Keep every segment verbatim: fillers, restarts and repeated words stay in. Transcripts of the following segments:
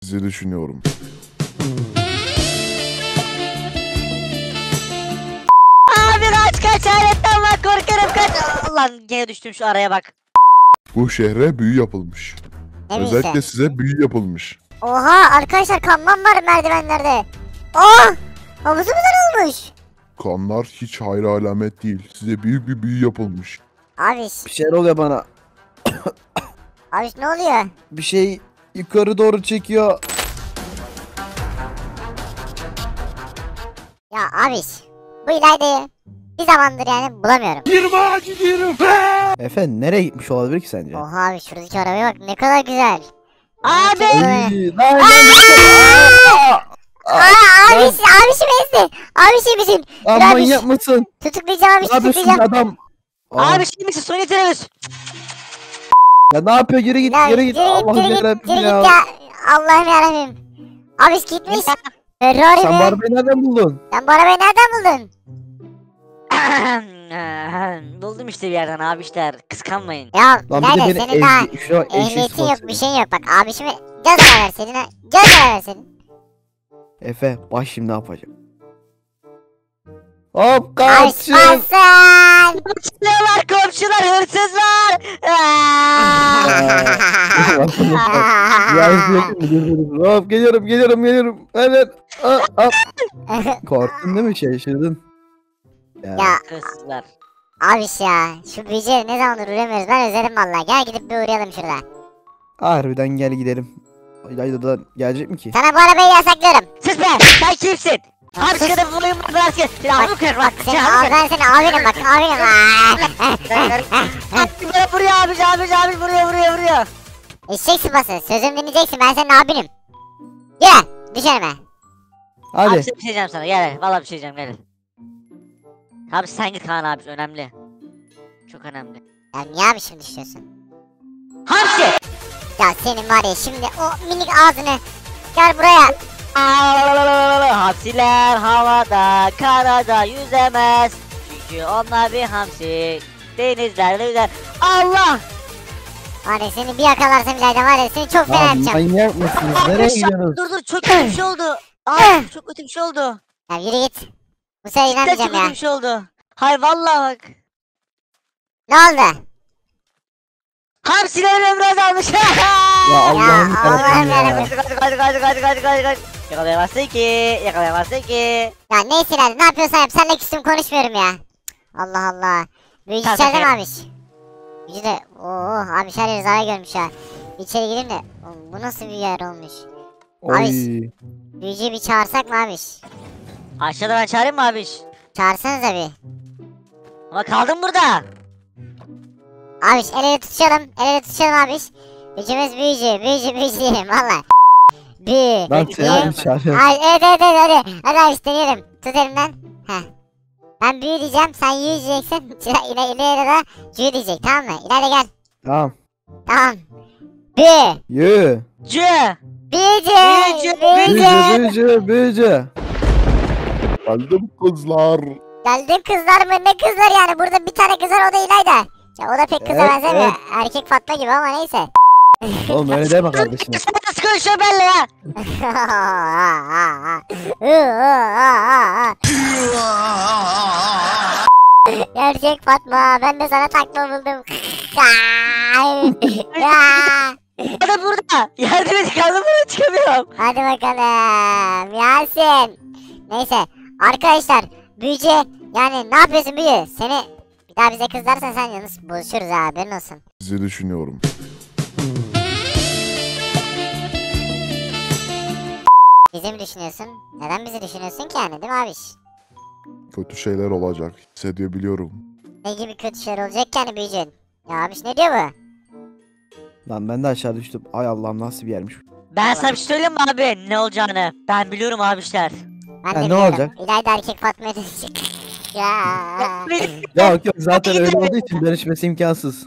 Sizi düşünüyorum. Abi kaç kaç hayretten bak korkarım kaç. Lan gene düştüm şu araya bak. Bu şehre büyü yapılmış. Ne Özellikle büyüsü? size büyü yapılmış. Oha arkadaşlar kanman var merdivenlerde. Oh! Havuzu güzel olmuş. Kanlar hiç hayra alamet değil. Size büyük bir büyü yapılmış. Abiş, Bir şeyler oluyor bana. abiş ne oluyor? Bir şey yukarı doğru çekiyor. Ya abiş, bu İlayda'yı bir zamandır yani bulamıyorum. Efe nereye gitmiş olabilir ki sence? Oha abi şuradaki arabaya bak ne kadar güzel. Abi. Ay, lan, lan, Aa, abiş, abişim ezdi. Abişim misin? lan, Dur abiş, manyak mısın? tutuklayacağım abiş, Ne yapıyorsun tutuklayacağım. adam? Aa, Abi şimdi misin Sony terörist. ya ne yapıyor? Geri git, Ya geri git. Allah'ım geri git, yarabbim geri git ya. ya. Allah'ım yarabbim. Abiş gitmiş. Ferrari Sen bu mi? arabayı nereden buldun? Sen bu arabayı nereden buldun? Buldum işte bir yerden abi işler. Kıskanmayın. Ya Lan bir de nerede beni senin daha ezdi. Şuna bak, eşeği ehliyetin sıfatı yok seni. bir şeyin yok. Bak abişime göz ara verseydin ha. Göz ara verseydin. Efe bak şimdi ne yapacağım? Hop Abiş kaçın. basın. Komşular komşular hırsız var. Aa! Ya izleyelim. Hop geliyorum geliyorum geliyorum. Evet. Hop, hop. Korktun değil mi? Şaşırdın. Ya. Ya Hırsızlar. abiş ya şu büyücüye ne zamandır uğramıyoruz ben özledim valla. Gel gidip bir uğrayalım şurada. Harbiden gel gidelim. İlayda'dan gelecek mi ki? Sana bu arabayı yasaklıyorum. Sus be sen kimsin? Abi Sus. kadın bulayım ben biraz gel. Seni abi kır bak. Bak seni abi ben seni abinim bak abinim. Abi bana vuruyor abi abi abi vuruyor vuruyor vuruyor. Eşek sıpası sözümü dinleyeceksin ben senin abinim. Gel düş önüme. Abi Hadi. bir şey diyeceğim sana gel. Vallahi bir şey diyeceğim gel. Abi sen git Kaan abi önemli. Çok önemli. Ya niye abi şimdi düşüyorsun? Hamsi! Ya senin var ya şimdi o minik ağzını gel buraya. Hamsiler havada, karada yüzemez. Çünkü onlar bir hamsi. Denizlerde yüzer. Allah! Var ya seni bir yakalarsam İlayda var ya seni çok fena Ya yapacağım. manyak mısınız? Nereye gidiyorsunuz? Dur dur çok kötü bir şey oldu. Abi çok kötü bir şey oldu. Ya yürü git. Bu sefer Cidden çok inanmayacağım kötü ya. bir şey oldu. Hayır vallahi bak. Ne oldu? Hamsilerin ömrü azalmış. Ya Allah'ım Allah'ım yarabbim ya. yarabbim. Kaç kaç kaç kaç kaç kaç kaç. Yakalayamazsın ki. Yakalayamazsın ki. Ya neyse İlayda ne yapıyorsan yap seninle küstüm konuşmuyorum ya. Allah Allah. Büyücü Tamam, içeride mi tamam. abiş? Büyücü de ooo abi her yeri zarar görmüş ya. İçeri gireyim de oğlum, bu nasıl bir yer olmuş? Oy. Büyücüyü bir çağırsak mı abiş? Aşağıda ben çağırayım mı abiş? Çağırsanıza bir. Ama kaldım burada. Abiş el ele tutuşalım. El ele tutuşalım abiş. Üçümüz büyücü. Büyücü büyücü diyelim valla. Bir. Lan Peki, seni tamam. çağırıyorum. Ay evet evet evet hadi. Hadi abiş deneyelim. Tut elimden. Heh. Ben büyü diyeceğim. Sen yü diyeceksin. Çıra ile ile ile de cü diyecek tamam mı? İleride gel. Tamam. Tamam. Bir. Yürü. Cı. Büyücü. Büyücü, Büyücü. Büyücü büyücü büyücü. Geldim kızlar. Geldim kızlar mı? Ne kızlar yani? Burada bir tane kız var o da İlayda. Ya o da pek kıza Evet, benzemiyor. evet. Erkek Fatma gibi ama neyse. Oğlum öyle deme kardeşim. Sen nasıl konuşuyorsun benimle ya? Gerçek Fatma ben de sana takma buldum. Ya. Adam burada. Yardım et kaldım burada çıkamıyorum. Hadi bakalım Yasin. Neyse arkadaşlar büyücü yani ne yapıyorsun büyü? Seni bir daha bize kızlarsan sen yalnız buluşuruz ha haberin olsun. Sizi düşünüyorum. Bizi mi düşünüyorsun? Neden bizi düşünüyorsun ki yani değil mi abiş? Kötü şeyler olacak. Hissediyor biliyorum. Ne gibi kötü şeyler olacak yani büyücün? Ya abiş ne diyor bu? Lan ben de aşağı düştüm. Ay Allah'ım nasıl bir yermiş. Ben sana bir şey söyleyeyim mi abi? Ne olacağını? Ben biliyorum abişler. Ben Ha, de ne biliyorum. olacak? İlayda erkek Fatma'ya dönecek. Ya. Yok yok zaten öyle olduğu için dönüşmesi imkansız.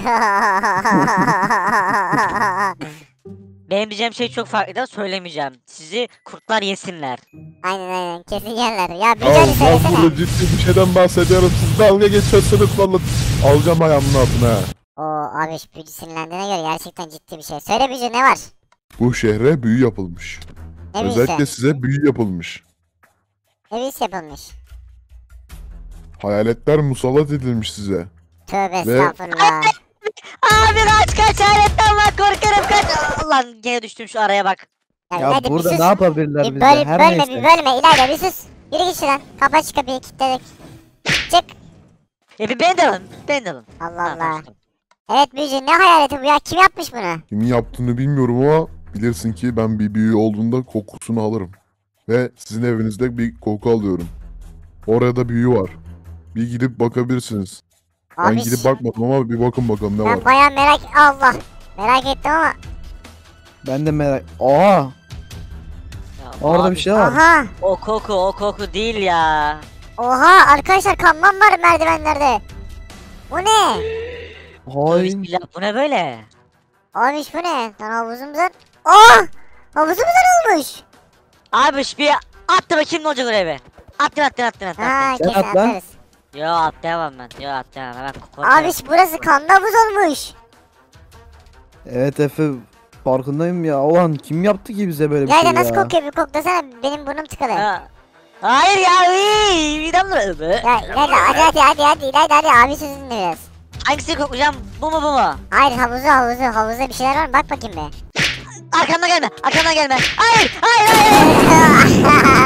Benim diyeceğim şey çok farklı da söylemeyeceğim. Sizi kurtlar yesinler. Aynen aynen kesin yerler. Ya büyücü Ya hadi ben söylesene. burada ciddi bir şeyden bahsediyorum. Siz dalga geçiyorsunuz valla. Alacağım ayağımın altına. Oo abiş büyücü sinirlendiğine göre gerçekten ciddi bir şey. Söyle büyücü ne var? Bu şehre büyü yapılmış. Ne Özellikle büyüsü? size büyü yapılmış. Ne büyüsü yapılmış? Hayaletler musallat edilmiş size. Tövbe Ve- estağfurullah. Abi kaç kaç hayaletten var korkarım kaç. Lan gene düştüm şu araya bak. Ya, Ya İlayda bir burada sus. ne yapabilirler Bir bize? böl, Her bölme neyse. bir bölme İlayda bir sus. Yürü git şuradan. Kapa şu kapıyı kilitledik. Çık. E bir beni de alın. Beni de alın. Allah Ha, Allah. tamam. Evet büyücü ne hayaleti bu ya? Kim yapmış bunu? Kimin yaptığını bilmiyorum ama bilirsin ki ben bir büyü olduğunda kokusunu alırım. Ve sizin evinizde bir koku alıyorum. Orada büyü var. Bir gidip bakabilirsiniz. Ben Abi gidip bakmadım ama bir bakın bakalım ne ben var. baya merak Allah. Merak ettim ama. Ben de merak... Aa! Ya Orada abi, bir şey var. Aha. O koku o koku değil ya. Oha arkadaşlar kanman var merdivenlerde. Bu ne? Hay. Bismillah bu ne böyle? Abiş bu ne? Lan havuzumuzdan. Oh! Havuzumuzdan olmuş. Abi bir attı bakayım ne olacak oraya be. Attın attın attın attın. Ha attın. kesin at lan. atarız. Yo atlayamam ben. Yo atlayamam. Hemen koku. Abiş burası kanlı havuz olmuş. Evet Efe. Farkındayım ya. Ulan kim yaptı ki bize böyle bir şey İlayda ya? nasıl kokuyor bir koklasana benim burnum tıkalı. Ya Ha. Hayır ya. Iy, midem bulandı. İlayda hadi hadi hadi hadi İlayda hadi abi sözünü biraz. Hangisini koklayacağım? Bu mu bu mu? Hayır havuzu havuzu havuzda bir şeyler var mı bak bakayım be. Arkamdan gelme. Arkamdan gelme. Hayır. Hayır hayır.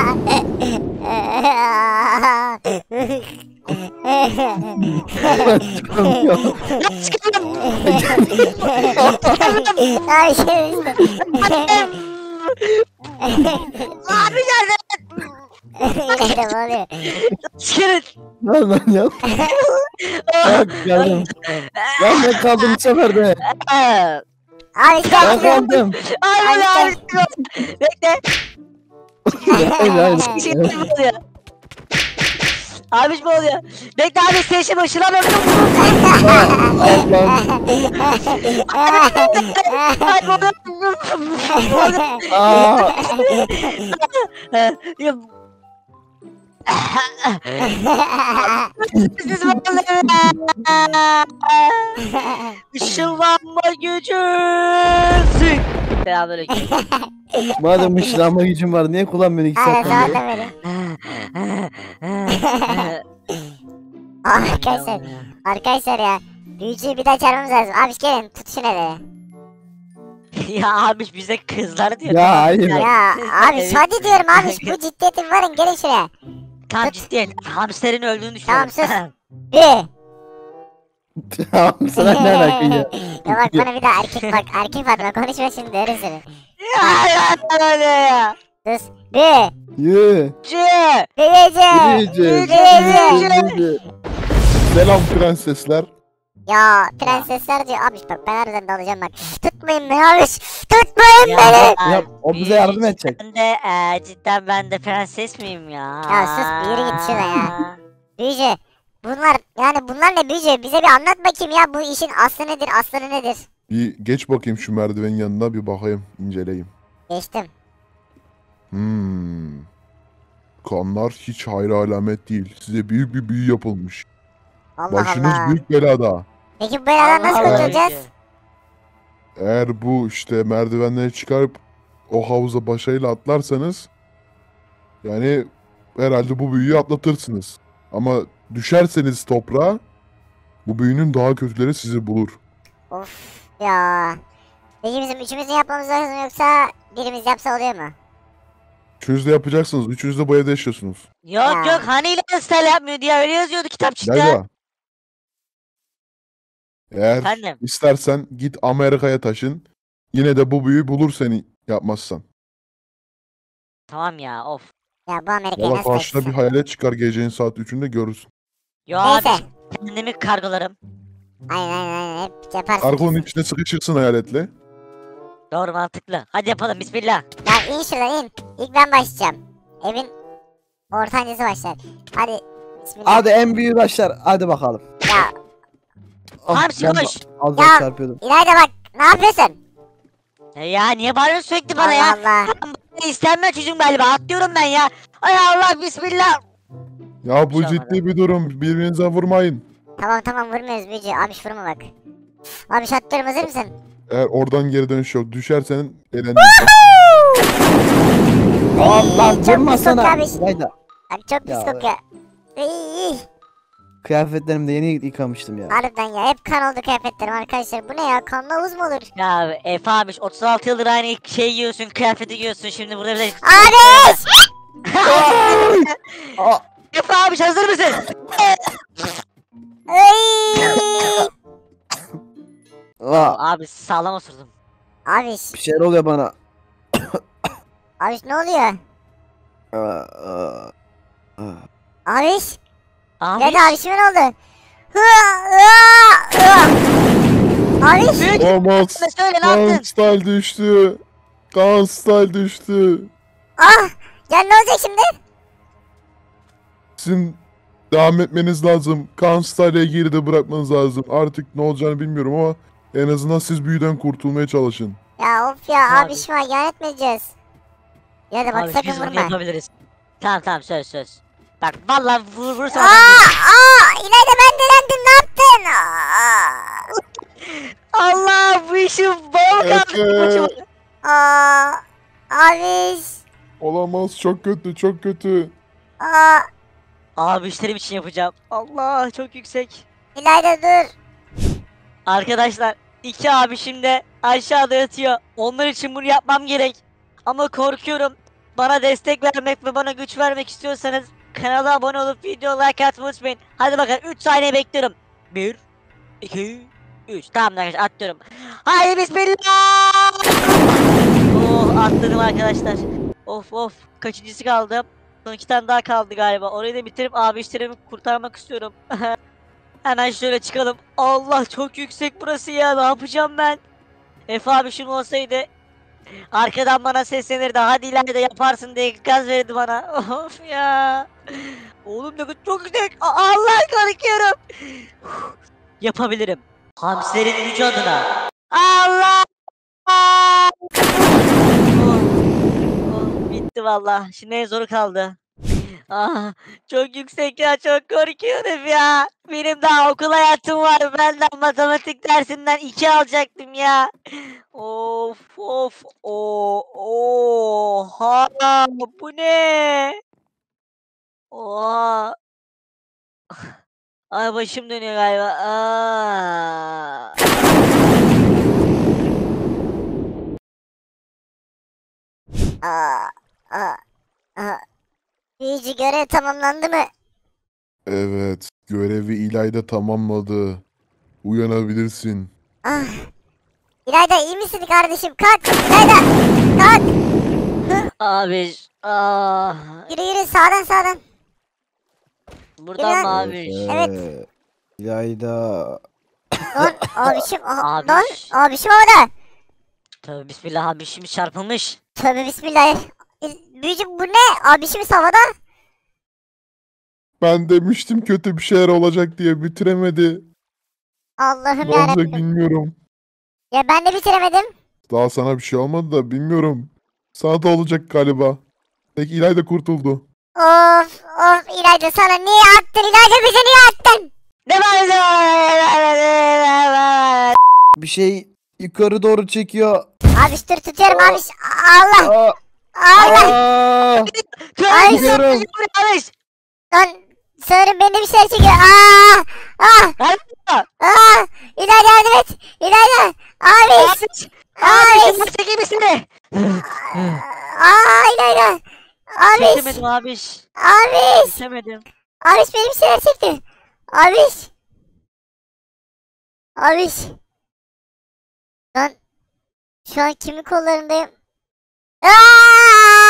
Çıkamıyor. Ay şey işte. Abi nerede? İlayda ne oluyor? Çıkarın. Lan lan ya. Bak geldim. Lan ben kaldım bu sefer de. Aa, Abi Ben sen kaldım. Hayır Ay, abi. Bekle. Hayır hayır. Şey mi oluyor? Abi ne oluyor? Bekle abi sen şimdi ışınlamıyorum. Allah'ım. Ay bu Aa. Ya. Siz vallahi. Işınlanma gücü. Selamünaleyküm. Madem ışınlanma gücüm var niye kullanmıyorsun iki Aynen saatten sabah beri? da böyle. Arkadaşlar arkadaşlar ya. Büyücüyü bir daha çağırmamız lazım. Abi gelin tut şunu hele. Ya abi bize kızlar diyor. Ya, tamam. hayır. Ya abi hadi diyorum abi bu ciddiyetin varın gelin şuraya. Tamam Tut. ciddiyet. Hamsterin öldüğünü Tamam düşünüyorum. sus. Bir. Tamam sana ne alaka ya? Ya bak bana bir daha erkek bak erkek Fatma konuşma şimdi öyle seni. Ya ya ya ya. Sus. Bir. Yürü. Cı. Büyücü. Yürüyeceğiz. Büyücü. Yürüyeceğiz. Selam prensesler. Ya prensesler diyor abi bak ben harbiden dalacağım bak. Tutmayın beni abi. Tutmayın beni. Yap, o bize yardım edecek. Ben de e, cidden ben de prenses miyim ya? Ya sus, bir yürü git şuradan ya. Büyücü. Bunlar yani bunlar ne büyücü? Bize bir anlat bakayım ya bu işin aslı nedir aslı nedir? Bir geç bakayım şu merdivenin yanına bir bakayım, inceleyeyim. Geçtim. Hmm. Kanlar hiç hayra alamet değil. Size büyük bir büyü yapılmış. Allah Başınız Allah. büyük belada. Peki bu beladan nasıl Allah Allah. kurtulacağız? Eğer bu işte merdivenleri çıkarıp o havuza başarıyla atlarsanız yani herhalde bu büyüyü atlatırsınız. Ama düşerseniz toprağa bu büyünün daha kötüleri sizi bulur. Of ya. Peki bizim üçümüzün yapmamız lazım yoksa birimiz yapsa oluyor mu? Üçünüz de yapacaksınız. Üçünüz de bu evde yaşıyorsunuz. Yok Ya. yok hani ile style yapmıyor diye öyle yazıyordu kitapçıkta. Yayla. Eğer Efendim? istersen git Amerika'ya taşın. Yine de bu büyüyü bulur seni yapmazsan. Tamam ya of. Ya bu Amerika'ya Valla nasıl karşına bir taşısın? hayalet çıkar gecenin saat üçünde görürsün. Yo abi Neyse. kendimi kargolarım. Aynen aynen aynen hep yaparsın. Kargonun içine sıkışırsın hayaletle. Doğru mantıklı. Hadi yapalım bismillah. Ya in şuradan in. İlk ben başlayacağım. Evin ortancası başlar. Hadi. Bismillah. Hadi en büyük başlar. Hadi bakalım. Ya Ah, Hamsi ben koş. Az Ya. daha çarpıyordum. İlayda bak ne yapıyorsun? E ya niye bağırıyorsun sürekli bana ya? Allah Allah. Ben istenme çocuğum galiba atlıyorum ben ya. Ay Allah bismillah. Ya bu Bir şey ciddi bir durum. Birbirinize vurmayın. Tamam tamam vurmuyoruz büyücü. Abi şu vurma bak. Abi şatlıyorum hazır mısın? Eğer oradan geri dönüş yok. Düşersen elendin. Allah çok durma pis sana. kokuyor abi. İlayda. Abi çok pis Ya. kokuyor. İy, Kıyafetlerimi de yeni yıkamıştım ya. harbiden ya hep kan oldu kıyafetlerim arkadaşlar. Bu ne ya, kanlı havuz mu olur? Ya Efe abi otuz altı yıldır aynı şey giyiyorsun, kıyafeti giyiyorsun. Şimdi burada bize... Abi! Aa, Efe abi hazır mısın? Ay! aa, Abi sağlam oturdum. Abi, bir şeyler oluyor bana. abi ne oluyor? Aa, aa, aa. Abi, Abi. ya da abişimin oldu. Hı, hı, hı. Abi, Büyük Olamaz. ne söyle ne Kaan yaptın? Style düştü. Kaan Style düştü. ah, ya ne olacak şimdi? Sizin devam etmeniz lazım. Kaan Style'e geride bırakmanız lazım. Artık ne olacağını bilmiyorum ama en azından siz büyüden kurtulmaya çalışın. Ya of ya, Abi. abiş var, ihanet mi edeceğiz? Ya da bak Abi sakın biz bunu vurma. yapabiliriz. Tamam tamam söz söz. Bak vallahi vur vursam Aa, adam değil. aa, İlayda ben delendim, ne yaptın? Aa, Allah bu işi bol kaldı. Efe. aa, abiş, Olamaz, çok kötü, çok kötü. aa, Abi işlerim için yapacağım. Allah çok yüksek. İlayda dur. Arkadaşlar iki abi şimdi aşağıda yatıyor. Onlar için bunu yapmam gerek. Ama korkuyorum. Bana destek vermek ve bana güç vermek istiyorsanız kanala abone olup video like atmayı unutmayın. Hadi bakalım üç saniye bekliyorum. bir, iki, üç. Tamam arkadaşlar atlıyorum. Haydi bismillah. Oh atladım arkadaşlar. Of of kaçıncısı kaldı? Son iki tane daha kaldı galiba. Orayı da bitirip abi işlerimi kurtarmak istiyorum. Hemen şöyle çıkalım. Allah çok yüksek burası ya. Ne yapacağım ben? Efe abi şunu olsaydı arkadan bana seslenirdi. Hadi ileride yaparsın diye gaz verdi bana. Of ya. Oğlum ne kadar çok yüksek. A- Allah korkuyorum. Yapabilirim. Hamsilerin gücü adına. Allah. Oh, oh, bitti valla. Şimdi en zoru kaldı. Ah, çok yüksek ya, çok korkuyorum ya. Benim daha okul hayatım var. Benden matematik dersinden iki alacaktım ya. Of of o oha bu ne? Oha. Ay başım dönüyor galiba. Aa. Aa, aa, aa. Büyücü görev tamamlandı mı? Evet, görevi İlayda tamamladı. Uyanabilirsin. Ah. İlayda iyi misin kardeşim? Kalk. İlayda. Kalk. Abi. Ah. Yürü yürü, sağdan sağdan. Buradan Yürü mı lan. abi? Evet. İlayda. Lan abişim. Aha, Abi. lan abişim orada. Tövbe bismillah abi şimdi çarpılmış. Tövbe bismillah. Büyücü bu ne? Abişimiz havada. Ben demiştim kötü bir şeyler olacak diye bitiremedi. Allah'ım Ne olacak yarabbim. bilmiyorum. Ya ben de bitiremedim. Daha sana bir şey olmadı da bilmiyorum. Sana da olacak galiba. Peki İlayda kurtuldu. Of of İlayda, sana niye attın? İlayda bize niye attın? Ne var? Bir şey yukarı doğru çekiyor. Abiş dur, tutuyorum abiş. Allah. Aa, Allah. aa, Ay, gidiyorum. Barış. Lan sanırım beni bir şey çekiyor. Aa. Ah. Barış. Aa. İlayda yardım et. İlayda. Abiş. Abi Abiş. şimdi çekeyim seni. Aa İlayda. Abiş. Çekemedim abi. Abiş. Çekemedim. Abiş benim şeyler çekti. Abiş. Abiş. Lan şu an kimin kollarındayım? Aa!